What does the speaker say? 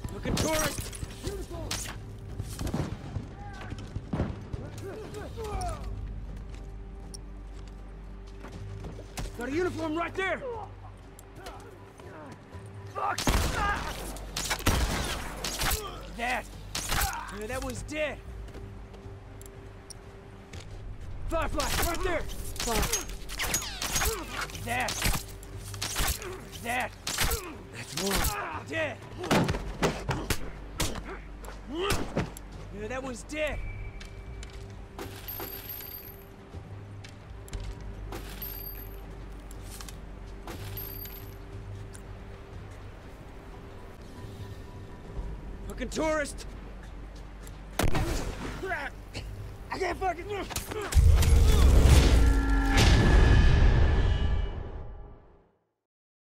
Fucking tourist! Got a uniform right there! Fuck! That! Yeah, that one's dead! Firefly, right there! That! That! That's one. Dead! Yeah, that one's dead! Fucking tourist! I can't fucking...